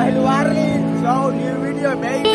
Warning. So new video, baby.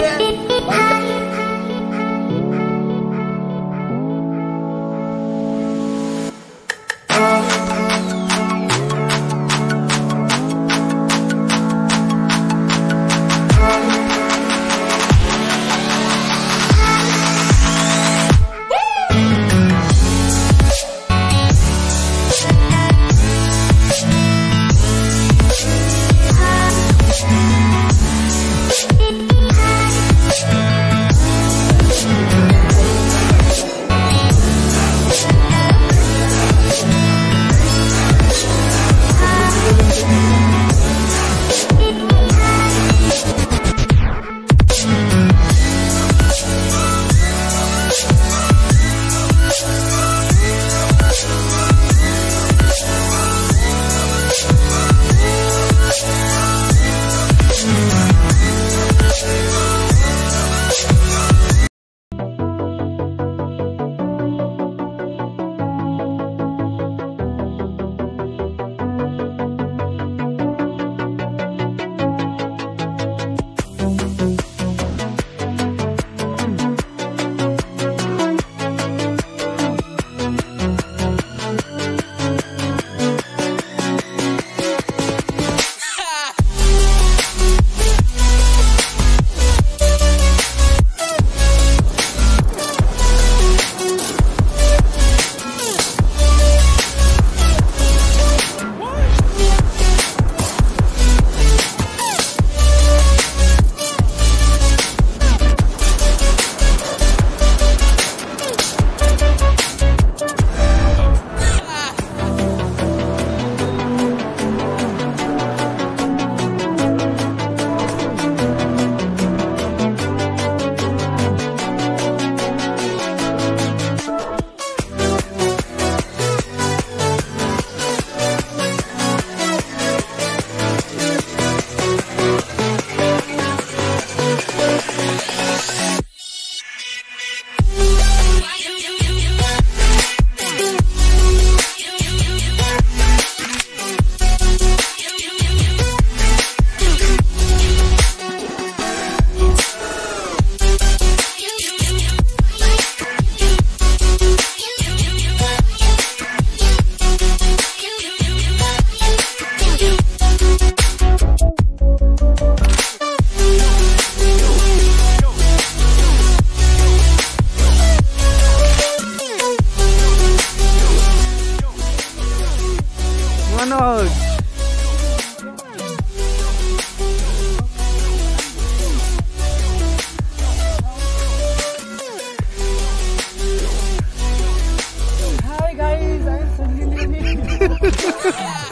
Hi guys, I'm Sanjay.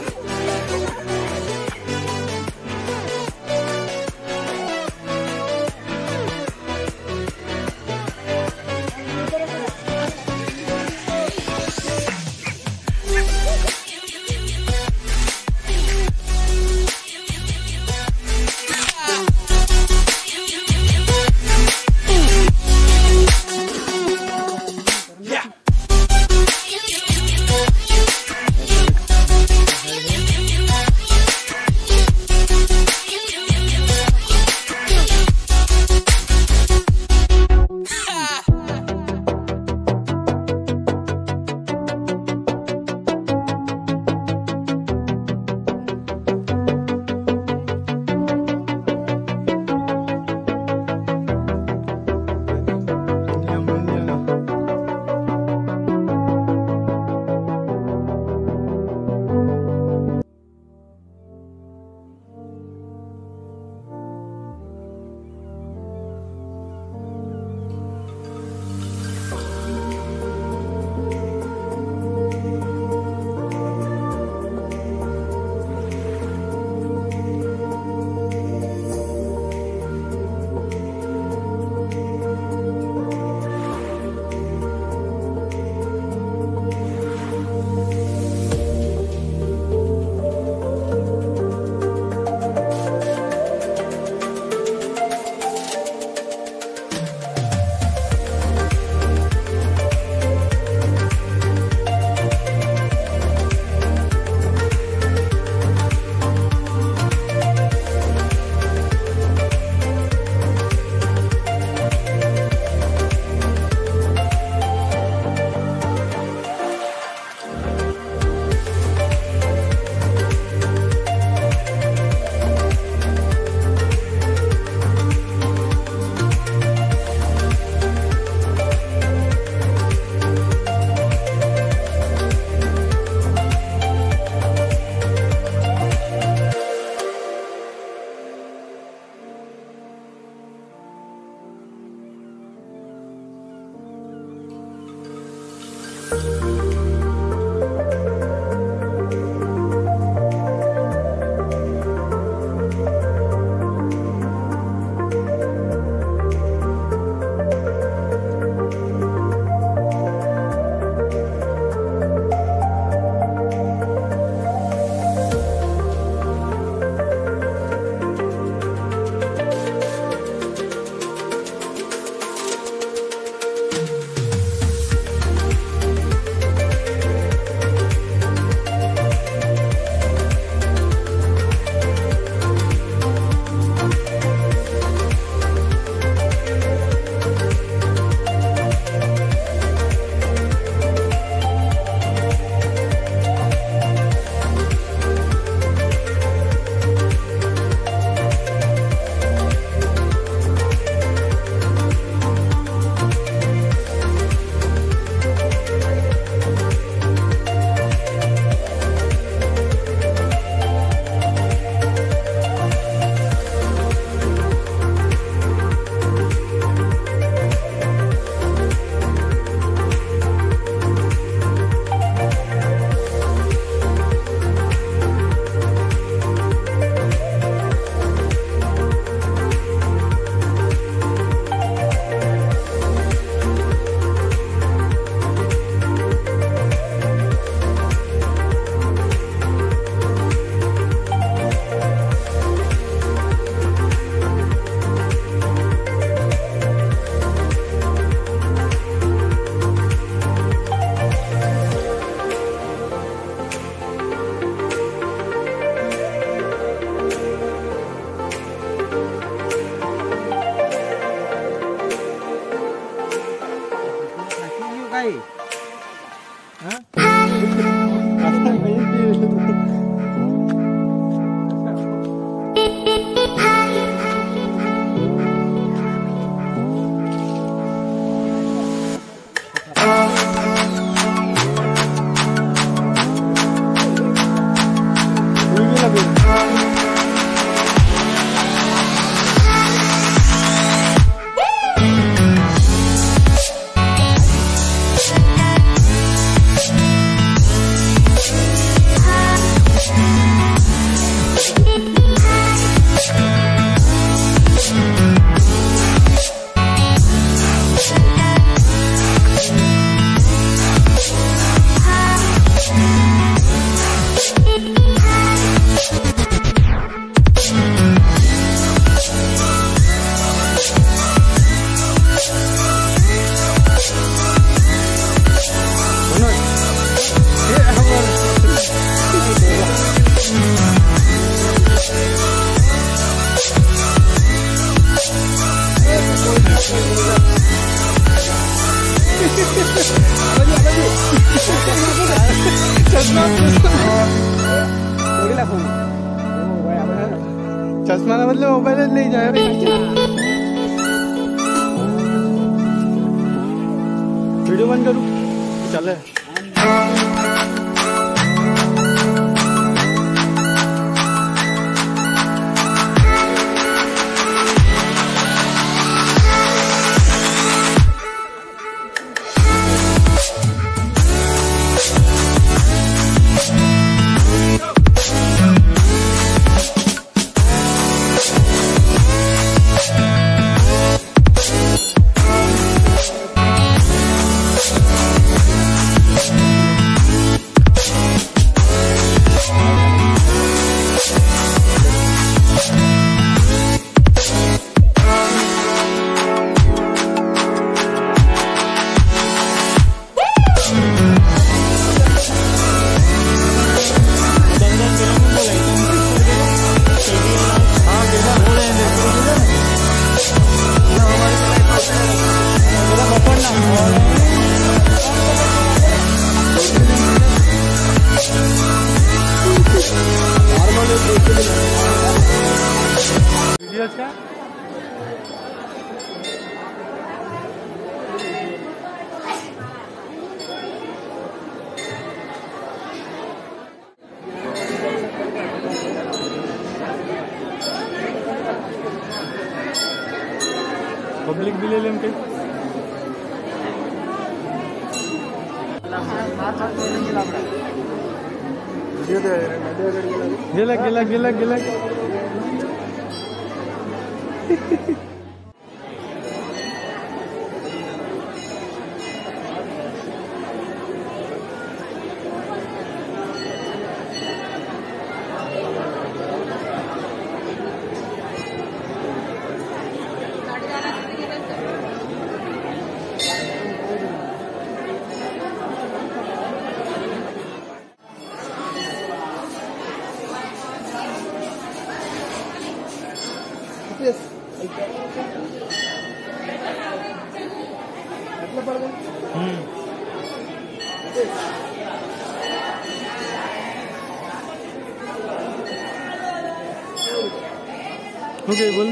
चश्मा ना मतलब मोबाइल ले जा रहे वीडियो बंद करूँ चले का पब्लिक भी ले लें के गेला गेला गेला गेला ओके बोल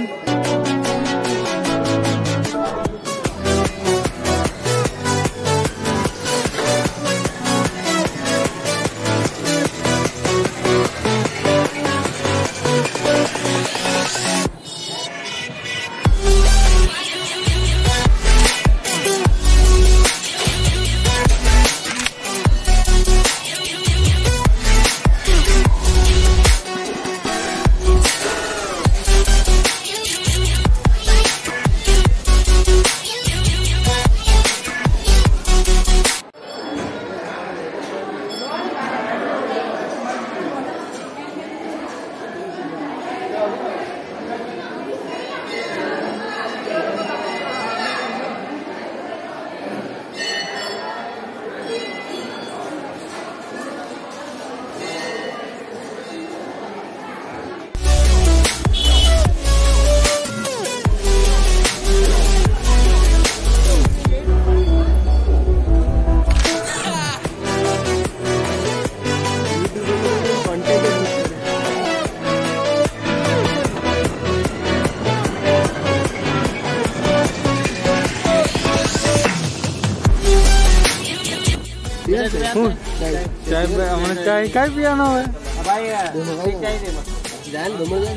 चाय चाय पियानो है। भाई चाहिए जान घुमर जान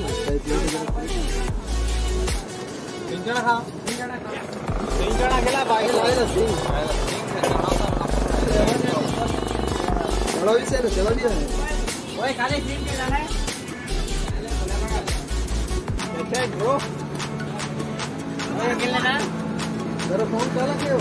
सिंगड़ा खा सिंगड़ा खेला भाई चलो इसे चलो दिया ओए खाली सीन के जाना है अच्छा ब्रो ओए खेलना ना तेरा फोन चला क्यों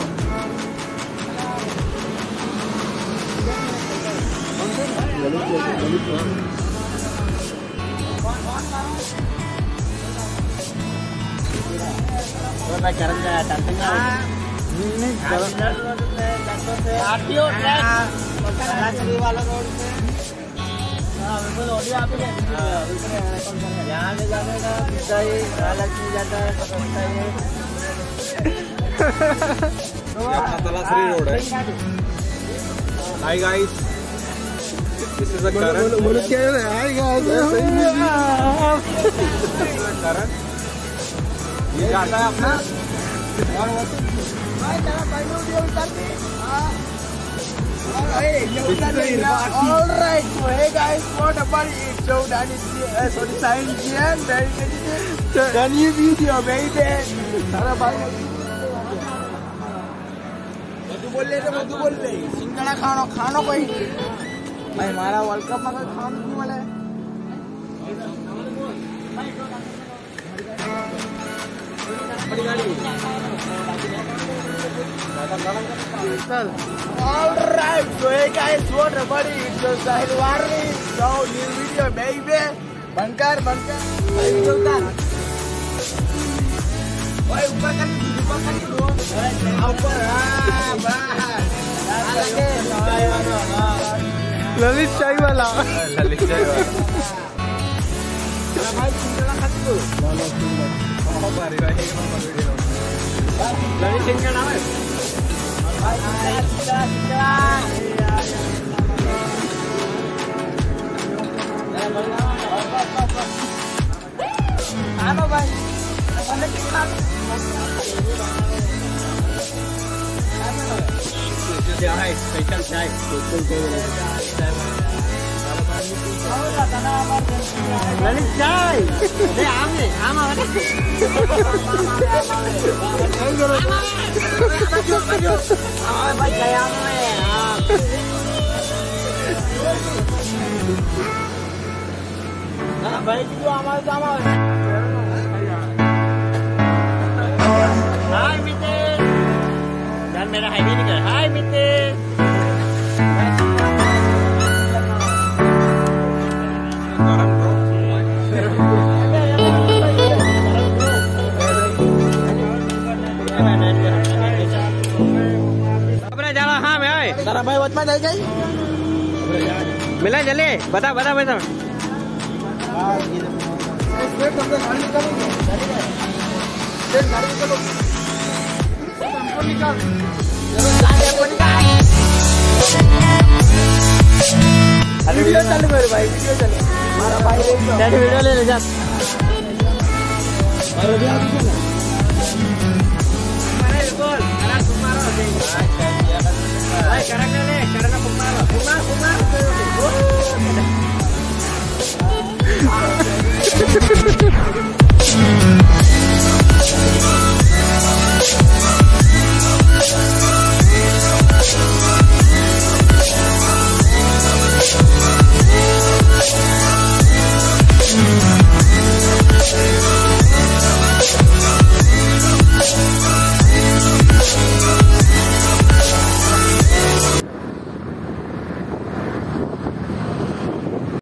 मैं करंट टंटंगा आरटीओ ट्रैक महालक्ष्मी वाला रोड पे हां बिल्कुल ऑडियो आप ही यहां ले जाने का सीधा ही महालक्ष्मी जाता है पकड़ता है तलासरी रोड है। Hi guys, this is a current. बोलो क्या है हाय गाइस करंट ये जाता है अपना भाई तेरा भाई वीडियो उतारते all right so hey guys what about it so that is sorry sign again very good the new video baby सारा भाई मधु बोल ले सिंगड़ा खानो कोई भाई हमारा वर्ल्ड कप में खान नहीं वाला है बड़ी गाड़ी all right so hey guys what about it so Sahil Warni so new video baby बनकर भाई वीडियो उतार ओए ऊपर कर ऊपर हां बाहर ललित चाय वाला ललित चाय वाला भाई सिंगड़ा खा तू बहुत बारी भाई एक नंबर वीडियो ललित सिंगड़ा है भाई सिंगड़ा आनो भाई अपने कितना क्या है स्पेशल चाय ललित चाय ले आम भाई गया भाई जो हमारे हाय मिते यार मेरा हाईवे निकल हाय मिते हाँ भाई तारा भाई वचमा जाए गई मिला चले बता वीडियो चालू कर भाई वीडियो चालू हमारा भाई वीडियो ले ले जा मारो भी आगे चला मारे बोल करा तुम्हारा हो जाएगा भाई करा तुम्हारा